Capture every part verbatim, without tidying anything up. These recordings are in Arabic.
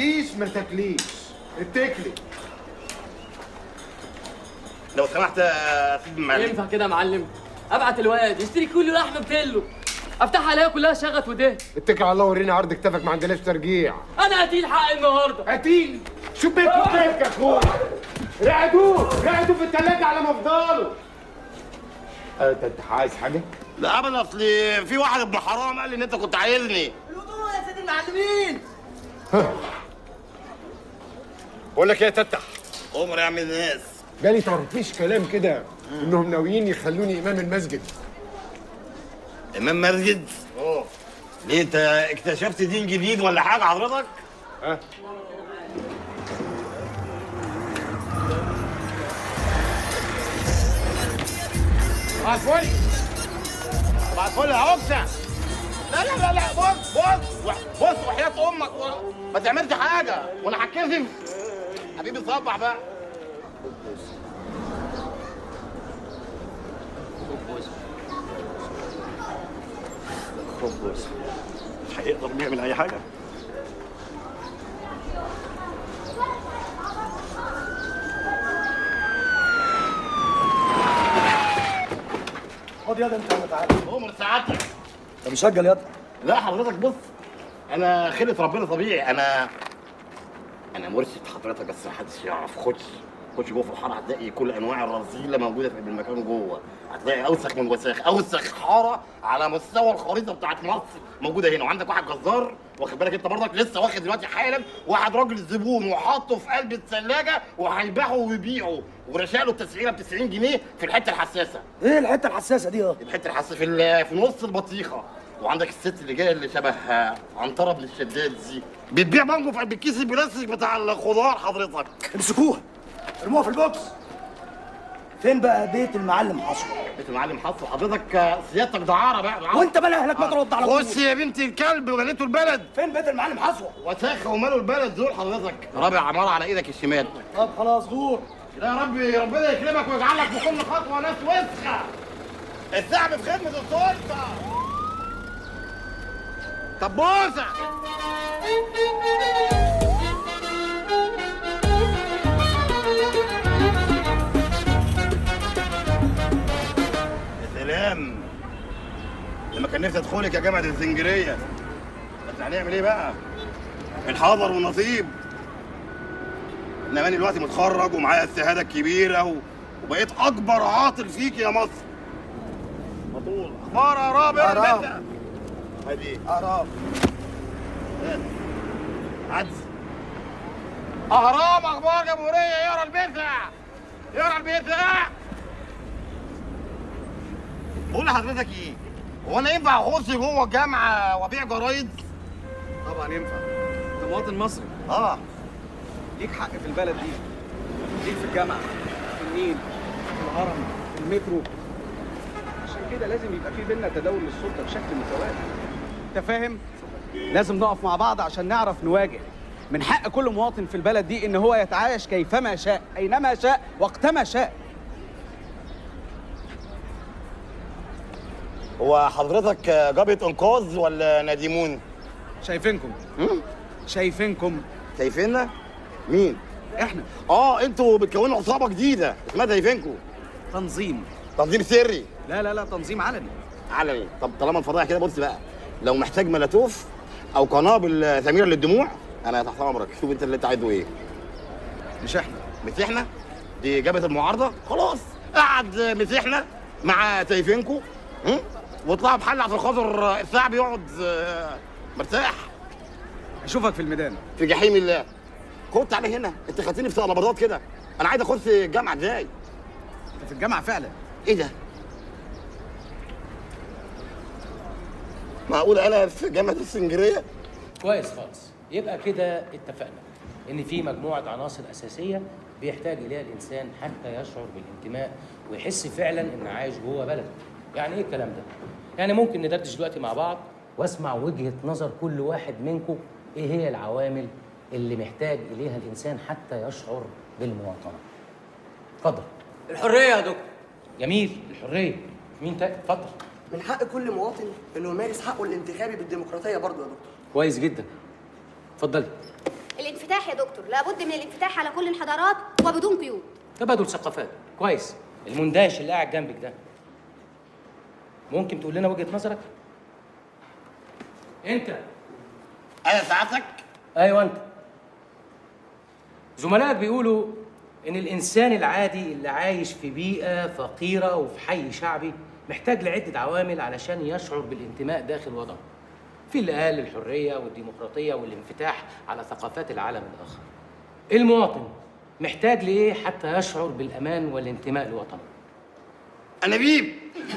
اشتغلتيش ما تاكليش، اتكلي. لو سمحت يا سيدي المعلم. ينفع كده يا معلم؟ ابعت الواد يشتري كل لحمه بتلو، افتحها الاقيها كلها شغط ودهن. اتكل على الله وريني عرض كتافك، ما عندناش ترجيع. انا قتيل حقي النهارده. قتيل؟ شو بيك وكيفك يا اخويا؟ رقدوه رقدوه في الثلاجه على مفضله. انت انت عايز حاجه؟ لا ابدا، اصل في واحد ابن حرام قال لي ان انت كنت عايزني. الهدوء يا سيدي المعلمين. بقول لك ايه يا تتح؟ عمر يا عم الناس. جالي طرطيش كلام كده انهم ناويين يخلوني امام المسجد. امام مسجد؟ اه. ليه انت اكتشفت دين جديد ولا حاجه حضرتك؟ ها؟ صباح الفل. صباح الفل يا عكسه. لا لا لا لا، بص بص بص وحياة امك ما تعملش حاجه وانا هتكسف. حبيبي صبح بقى. خبز مش هيقدر يعمل اي حاجه. خد ياض انت يا تعالى. عمر سعادتك. انت مسجل ياض؟ لا حضرتك بص، انا خلقة ربنا طبيعي. انا انا مرشد حضرتك بس محدش يعرف. خش خش جوه في الحاره هتلاقي كل انواع الرذيله موجوده في المكان جوه. هتلاقي اوسخ من وساخ، اوسخ حاره على مستوى الخريطه بتاعت مصر موجوده هنا. وعندك واحد جزار واخد بالك انت برضك لسه واخد دلوقتي حالا واحد راجل زبون وحاطه في قلب الثلاجه وهيبيعه ويبيعه ورشاله التسعيره ب تسعين جنيه في الحته الحساسه. ايه الحته الحساسه دي ياض؟ الحته الحساسه في ال- في نص البطيخه. وعندك الست اللي جايه اللي شبه عنتره بن الشداد دي بتبيع مانجو في قلب الكيس البلاستيك بتاع الخضار حضرتك. امسكوها ارموها في البوكس. فين بقى بيت المعلم حصر؟ بيت المعلم حصر حضرتك سيادتك دعاره بقى دعارة. وانت بقى اهلك ما ترد على طول. خش يا بنت الكلب وبنيته البلد. فين بيت المعلم حصر؟ وساخه وماله البلد دول حضرتك. رابع عماره على ايدك الشمال. طب خلاص غور. لا يا رب ربنا يكرمك ويجعلك في كل خطوه ناس وسخه. الشعب في خدمه السلطه. طب بوسه. يا سلام، لما كان نفسي ادخلك يا جامعه الزنجريه. بس هنعمل ايه بقى؟ الحاضر والنصيب. انما انا دلوقتي متخرج ومعايا الشهاده الكبيره و... وبقيت اكبر عاطل فيك يا مصر. مطول اخبار يا رابع أراب. هدي اعرف. عدس اهرام اخبار جمهوريه. يقرا البيتزا يقرا البيتزا. بقول لحضرتك ايه؟ هو انا ينفع اخش جوه الجامعه وابيع جرايد؟ طبعا ينفع، انت مواطن مصري اه. ليك حق في البلد دي، ليك في الجامعه، في النيل، في الهرم، في المترو. عشان كده لازم يبقى في بينا تداول للسلطه بشكل متوازي. انت فاهم؟ لازم نقف مع بعض عشان نعرف نواجه. من حق كل مواطن في البلد دي ان هو يتعايش كيفما شاء، اينما شاء، وقتما شاء. هو حضرتك جبهة انقاذ ولا نادمون؟ شايفينكم شايفينكم شايفيننا؟ مين؟ احنا اه انتوا بتكونوا عصابه جديده اسمها شايفينكم. تنظيم. تنظيم سري؟ لا لا لا، تنظيم علني. علني. طب طالما الفضايح كده بص بقى، لو محتاج ملاتوف او قنابل ثميره للدموع انا تحت امرك. شوف انت اللي انت عايزه ايه. مش احنا. مش احنا؟ دي جبهه المعارضه. خلاص قعد مش احنا مع شايفينكم واطلعوا بحل عشان خاطر الشعب يقعد مرتاح. اشوفك في الميدان. في جحيم الله. خد تعالى هنا، انت خدتني في سقلبضات كده. انا عايز اخش الجامعه ازاي؟ انت في الجامعه فعلا. ايه ده؟ معقول انا في جامعه الاسكندريه؟ كويس خالص. يبقى كده اتفقنا ان في مجموعه عناصر اساسيه بيحتاج اليها الانسان حتى يشعر بالانتماء ويحس فعلا انه عايش جوه بلده. يعني ايه الكلام ده؟ يعني ممكن ندردش دلوقتي مع بعض واسمع وجهه نظر كل واحد منكم ايه هي العوامل اللي محتاج اليها الانسان حتى يشعر بالمواطنه. اتفضل. الحريه يا دكتور. جميل، الحريه. مين تاني؟ اتفضل. من حق كل مواطن انه يمارس حقه الانتخابي بالديمقراطيه برضه يا دكتور. كويس جدا. اتفضلي. الانتخابات الانفتاح يا دكتور، لابد من الانفتاح على كل الحضارات وبدون قيود. تبادل ثقافات، كويس. المندهش اللي قاعد جنبك ده ممكن تقول لنا وجهة نظرك؟ انت. انا ساعتك؟ ايوه انت. زملائك بيقولوا ان الانسان العادي اللي عايش في بيئة فقيرة وفي حي شعبي محتاج لعدة عوامل علشان يشعر بالانتماء داخل وطنه. في اللي قال الحرية والديمقراطية والانفتاح على ثقافات العالم الآخر. المواطن محتاج لإيه حتى يشعر بالأمان والانتماء لوطنه؟ أنابيب.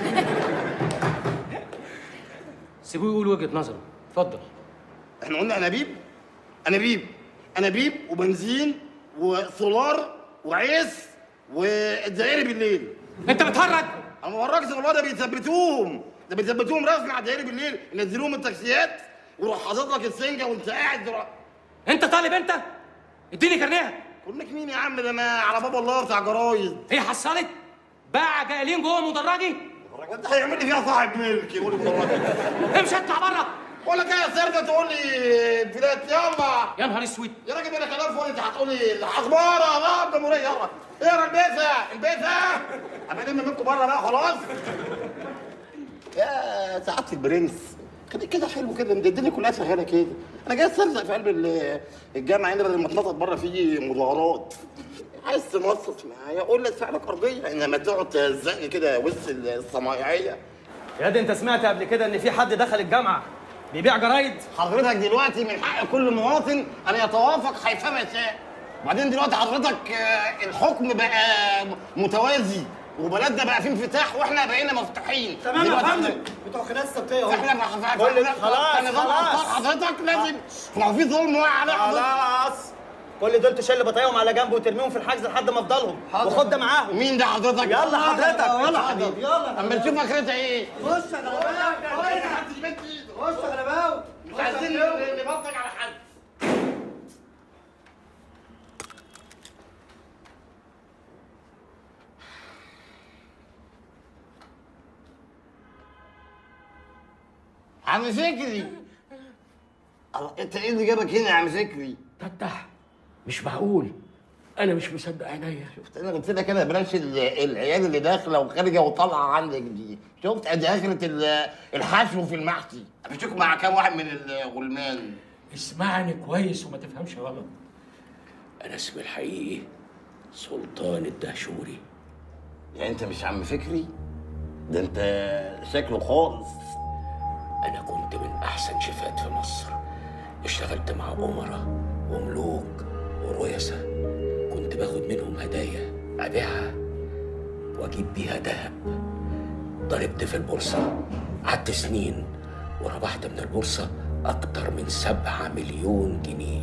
سيبوه يقول وجهة نظره، اتفضل. احنا قلنا أنابيب؟ أنابيب أنابيب وبنزين وسولار وعيس والدائري بالليل. أنت بتهرج؟ أنا ما بهرجش والله، ده بيثبتوهم، ده بيثبتوهم رسمي على الدائري بالليل، ينزلوهم من التاكسيات ويروح حاطط لك السنجة وأنت قاعد دلوقتي. أنت طالب أنت؟ اديني كارنيهك. كلك مين يا عم؟ ده أنا على باب الله بتاع جرايد. هي حصلت؟ باع جايلين جوه مدرجي؟ مدرجات ده هيعمل لي فيها صاحب ملك يقول لي مدرجي. امشي اطلع بره. بقول لك ايه يا سردة تقول لي فلات يلا. يا نهار اسود. يا راجل انا كلام فاضي، انت هتقول لي الاخبار يا الجمهوريه يلا. اقرا البيثه البيثه. ابقى الم منكم بره بقى خلاص. يا سعاده البرنس خليك كده حلو كده، الدنيا كلها شغاله كده. انا جاي استلزق في قلب الجامعه هنا بدل ما اتنطط بره في مظاهرات. عايز تنصص معايا قول لي ادفع لك ارضيه، انما تقعد تهزقني كده وسط الصنايعيه. يا دي انت سمعت قبل كده ان في حد دخل الجامعه بيبيع جرايد؟ حضرتك دلوقتي من حق كل مواطن ان يتوافق حيثما يشاء. وبعدين دلوقتي حضرتك الحكم بقى متوازي وبلدنا بقى فيه انفتاح واحنا بقينا مفتوحين. تمام يا فندم، بتوع خناقه السبتيه اهو. احنا خلاص خلاص حضرتك لازم، ما هو في ظلم واقع على خلاص. كل دول تشيل بطايقهم على جنب وترميهم في الحجز لحد ما افضلهم، وخد ده معاهم. مين ده حضرتك؟ يلا حضرتك يلا حضرتك يلا اما نشوف اخرتها ايه. خش يا غلباوي خش يا غلباوي. مش عايزين نبطل على حد. عم فكري. الله انت ايه اللي جابك هنا يا عم فكري؟ تفتح مش معقول، انا مش مصدق عينيا. شفت انا قلت لك انا بلاش العيال اللي داخله وخارجه وطالعه عندك دي. شفت ادي اخره الحشو في المحشي. افشوك مع كام واحد من الغلمان. اسمعني كويس وما تفهمش غلط. انا اسمي الحقيقي سلطان الدهشوري. يعني انت مش عم فكري؟ ده انت شكله خالص. انا كنت من احسن شيفات في مصر، اشتغلت مع امراء وملوك ورؤساء، كنت باخد منهم هدايا ابيعها واجيب بيها ذهب. ضربت في البورصه، قعدت سنين وربحت من البورصه اكتر من سبعة مليون جنيه.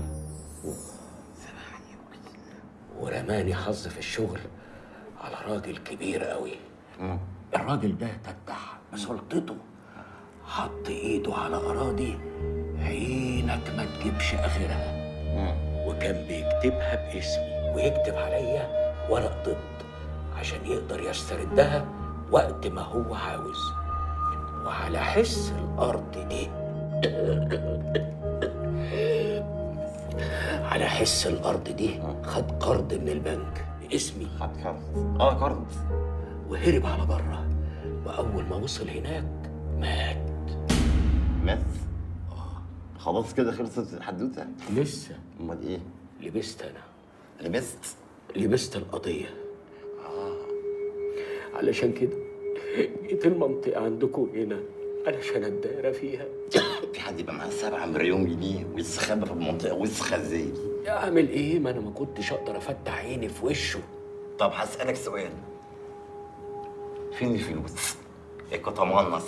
ورماني حظ في الشغل على راجل كبير قوي. الراجل ده تفتح بسلطته حط ايده على اراضي عينك ما تجيبش اخرها، وكان بيكتبها باسمي ويكتب عليا ورق ضد عشان يقدر يستردها وقت ما هو عاوز. وعلى حس الارض دي على حس الارض دي خد قرض من البنك باسمي. خد قرض؟ اه قرض. وهرب على بره، واول ما وصل هناك مات. مات؟ اه خلاص كده خلصت الحدوته؟ لسه. امال ايه؟ لبست انا. لبست؟ لبست القضيه. اه علشان كده جيت المنطقه عندكم هنا علشان اتدارى فيها. في حد يبقى معاه سبعة مليون جنيه ويستخبى في المنطقه وسخه ازاي دي؟ اعمل ايه؟ ما انا ما كنتش اقدر افتح عيني في وشه. طب هسألك سؤال، فين الفلوس؟ الكتمانص.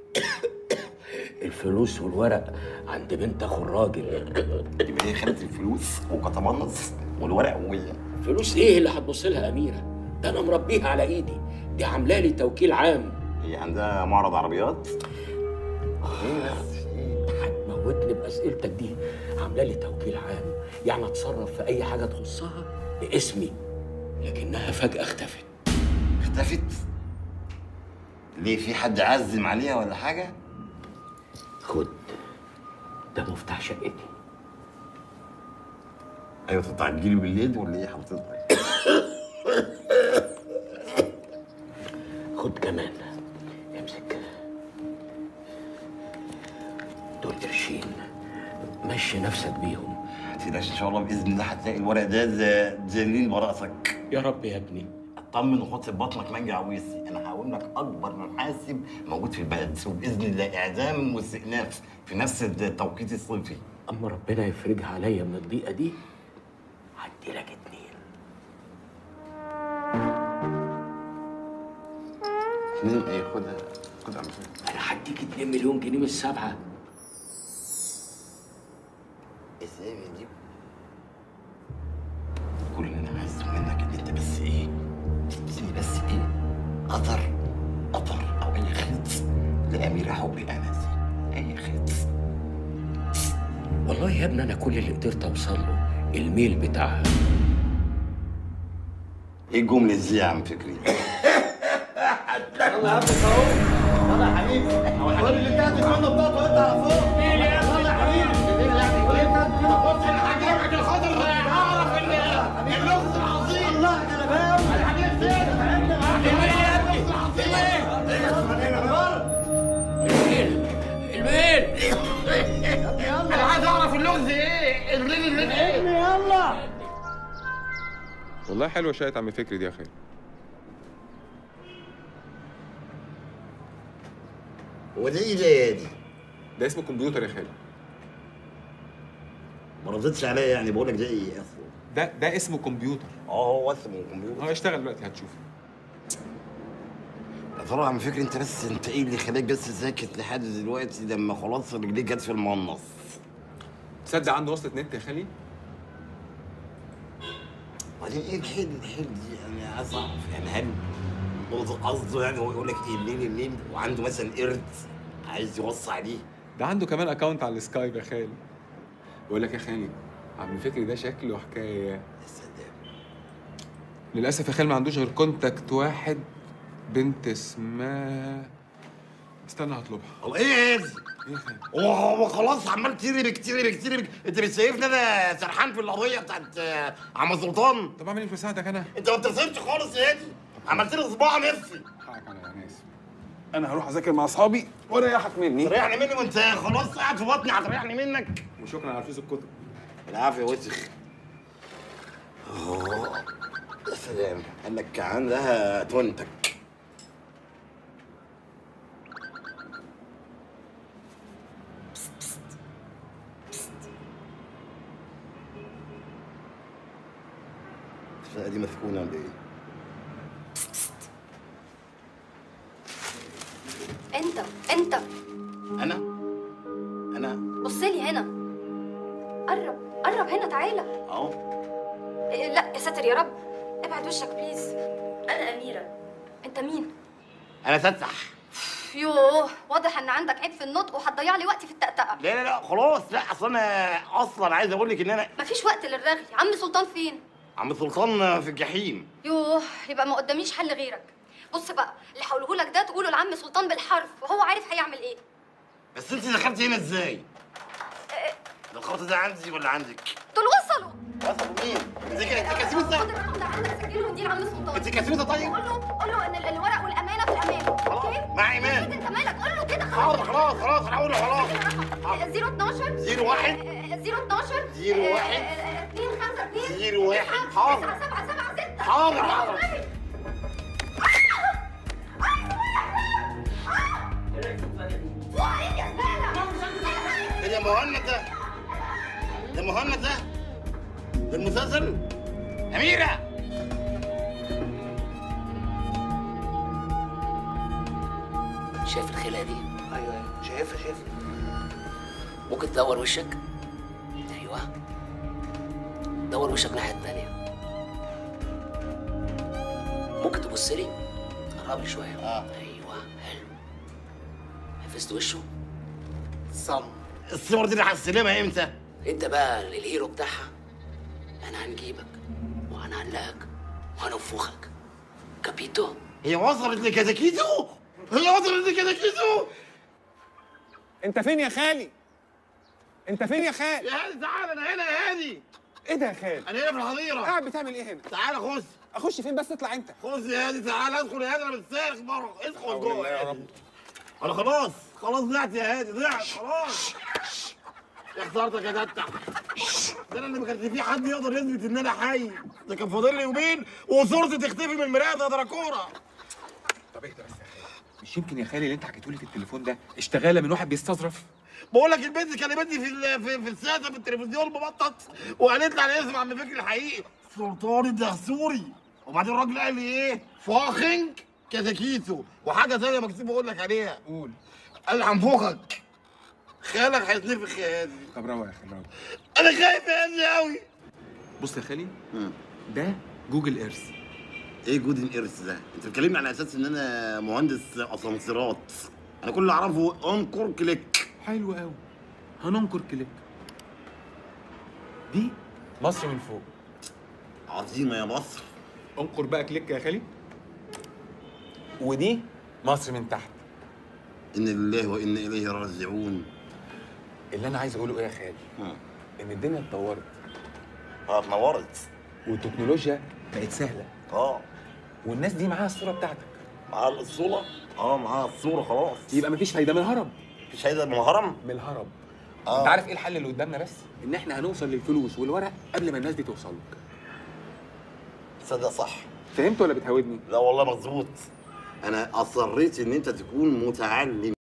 الفلوس والورق عند بنت اخو الراجل. يبقى هي خدت الفلوس وكتمانص والورق وهي فلوس ايه اللي هتبص لها اميره؟ ده انا مربيها على ايدي، دي عامله لي توكيل عام. هي عندها معرض عربيات؟ ايه بس؟ هتموتني باسئلتك دي. عامله لي توكيل عام، يعني اتصرف في اي حاجه تخصها باسمي، لكنها فجاه اختفت. اختفت؟ ليه في حد عزم عليها ولا حاجه؟ خد ده مفتاح شقتي. ايوه تطلع تجيلي بالليل ولا ايه حضرتك؟ خد كمان، امسك دول قرشين، مشي نفسك بيهم. ما تقلقش ان شاء الله باذن الله هتلاقي الورق ده دليل براسك. يا رب يا ابني. اطمن وحط في بطنك مانجا عويسي، انا هقول لك اكبر محاسب موجود في البلد، وباذن الله اعدام واستئناف في نفس التوقيت الصيفي. اما ربنا يفرجها عليا من الضيقه دي هدي لك اتنين. اتنين ايه؟ خدها خدها. انا هديك اتنين مليون جنيه من السبعه. ازاي دي؟ كل اللي انا عايزه منك ان انت بس ايه؟ تديني بس ايه؟ قطر قطر او اي خيط لاميره حبي انسي، اي خيط. والله يا ابني انا كل اللي قدرت اوصل له الميل بتاعها. ايه الجمله دي يا عم فكري؟ يلا يا ابني اهو. يلا يا حبيبي. هو الحبيب اللي انت هتدي منه بطاقه وانت على فوق. مين يا ابني؟ يلا يا حبيبي. مين يعني؟ وليه انت هتدي منه بطاقه؟ انا هجيبك الخضر اعرف ان اللغز العظيم. الله انا بقى. انا هجيب فين؟ الميل يا ابني. الميل. الميل. انا عايز اعرف اللغز ايه؟ الليل الليل ايه؟ يلا. والله حلوه شاية عم فكري دي يا خالي. هو ده ايه ده دي؟ ده اسمه كمبيوتر يا خالي. ما ردتش عليا يعني، بقول لك ده ايه اصلا؟ ده ده اسمه كمبيوتر. اه هو اسمه كمبيوتر. اه اشتغل دلوقتي هتشوف. يا ترى يا عم فكري انت بس انت ايه اللي خلاك بس ساكت لحد دلوقتي لما خلاص رجليك جت في المنص؟ تصدق عنده وصلة نت يا خالي؟ وبعدين ايه الحل الحل دي؟ يعني عايز اعرف يعني هل قصده يعني هو يقول لك ايه الليل الليل وعنده مثلا قرد عايز يوصي عليه؟ ده عنده كمان اكونت على السكايب يا خالي. بقول لك يا خالي عم فكري ده شكله حكايه. يا سلام. للاسف يا خالي ما عندوش غير كونتاكت واحد، بنت اسمها، استنى هطلبها. الله ايه هذا؟ هو هو خلاص عمال تربك تربك تربك، انت مش شايفني انا سرحان في القضيه بتاعت عم سلطان؟ طب اعمل ايه في مساعدك انا؟ انت ما بترسمش خالص يا هادي، عملت لي صباع نفسي. حقك عليا انا اسف. انا هروح اذاكر مع اصحابي وريحك مني. تريحني مني وانت خلاص قاعد في بطني، هتريحني منك. وشكرا على فلوس الكتب. العافيه وسخ. اه يا سلام، قال لك عندها تونتك. الشقة دي مسكونة ولا ايه؟ انت انت أنا؟ أنا؟ بصلي هنا. قرب قرب هنا تعالى. أهو. إيه، لا يا ساتر يا رب، ابعد وشك بليز. انا اميره. انت مين؟ أنا فتح. يوه، واضح ان عندك عيب في النطق وهتضيع لي وقتي في التأتأة. لا لا لا خلاص، لا أصل أنا أصلا عايز أقول لك إن أنا مفيش وقت للرغي. عم سلطان فين؟ عم سلطان في الجحيم. يوه، يبقى ما قداميش حل غيرك. بص بقى، اللي هقوله لك ده تقوله لعم سلطان بالحرف وهو عارف هيعمل ايه. بس أنت دخلتي هنا إزاي؟ إيه؟ ده الخط ده عندي ولا عندك؟ دول وصلوا. وصلوا مين؟ أنت أنت كسوسة؟ خد الرقم ده عندك سجله وديه لعم سلطان. أنت كسوسة طيب؟ قول له قول له ان ال- الورق والامانه في الامان. اوكي؟ مع إيمان. انت مالك؟ قول له كده. حاضر خلاص خلاص أنا هقول له خلاص. صفر اتناشر زيرو واحد صفر اتناشر زيرو واحد اتنين خمسة اتنين زيرو واحد حاضر تسعة سبعة سبعة ستة. حاضر حاضر. ايه يا مهند ده؟ ده مهند ده؟ ده المسلسل؟ أميرة! شايف الخلقه دي؟ ايوه ايوه شايفها شايفها. ممكن تدور وشك؟ ايوه، دور وشك الناحيه التانيه. ممكن تبص لي؟ قرب لي شويه. اه ايوه حلو. حفظت وشه؟ صم. الصور دي اللي هستلمها امتى؟ انت بقى الهيرو بتاعها. انا هنجيبك وهنعلقك وهننفخك. كابيتو؟ هي وصلت لكازاكيزو؟ هي وصلت لكازاكيزو؟ انت فين يا خالي؟ انت فين يا خالي؟ يا هادي تعالى انا هنا يا هادي. ايه ده يا خال؟ انا هنا في الحظيره. قاعد بتعمل ايه هنا؟ تعالى خش. اخش فين بس؟ اطلع انت. خش يا هادي، تعالى ادخل يا هادي، انا مسترخ بره. ادخل جوه يا رب. انا خلاص خلاص ضعت يا هادي، ضعت خلاص. يا خسارتك يا تتح. ده انا اللي ما كانش في حد يقدر يثبت ان انا حي. ده كان فاضل لي يومين وصورتي تختفي من المرايه يا دراكوره. طب اهدى بس يا خالي، مش يمكن يا خالي اللي انت حكيته لي في التليفون ده اشتغاله من واحد بيستظرف؟ بقول لك البنت كلمتني في في في السادة في التلفزيون مبطط وقالت لي على اسم عم فكري الحقيقي سلطان الدهسوري. وبعدين الراجل قال لي ايه؟ فاخنج كتاكيتو وحاجه ثانيه مكتوب اقول لك عليها. قول. قال لي هنفخك. خالك هيتنفخ يا هادي. طب روق يا خالي روق. انا خايف يا هادي قوي. بص يا خالي، ده جوجل ايرث. ايه جودن ايرث ده؟ انت بتكلمني على اساس ان انا مهندس اسانسيرات. انا كل اللي اعرفه انكر كليك. حلو قوي، هننكر كليك. دي مصر من فوق. عظيمه يا مصر. انكر بقى كليك يا خالي. ودي مصر من تحت. ان لله وان اليه راجعون. اللي انا عايز اقوله ايه يا خالي؟ ها. ان الدنيا اتطورت. اه اتنورت. والتكنولوجيا بقت سهله. اه. والناس دي معاها الصوره بتاعتك. معاها الصوره؟ اه معاها الصوره خلاص. يبقى مفيش فايده من الهرم. مفيش فايده من الهرم؟ من الهرم. آه. انت عارف ايه الحل اللي قدامنا بس؟ ان احنا هنوصل للفلوس والورق قبل ما الناس دي توصل لك. تصدق صح. فهمت ولا بتهودني؟ لا والله مظبوط. انا اصريت ان انت تكون متعلم.